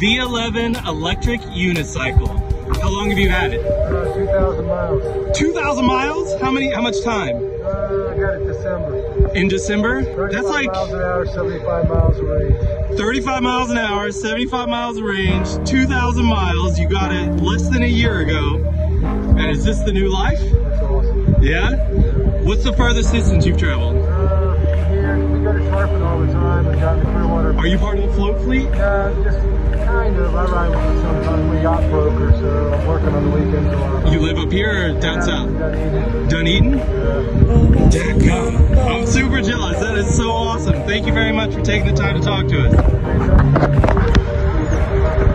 V11 electric unicycle. How long have you had it? 2,000 miles. 2,000 miles? How much time? I got it December. In December? That's like miles an hour, 75 miles of range. 35 miles an hour, 75 miles of range, 2,000 miles. You got it less than a year ago. And is this the new life? That's awesome. Yeah? What's the furthest distance you've traveled? Here, we go to Sharpen all the time and down the Clearwater. Are you part of the float fleet? Just kind of. I ride with sometimes. We're yacht broker, so I'm working on the weekends a lot. You live up here or down south? Dunedin. Dunedin? Dadgum. I'm super jealous. That is so awesome. Thank you very much for taking the time to talk to us.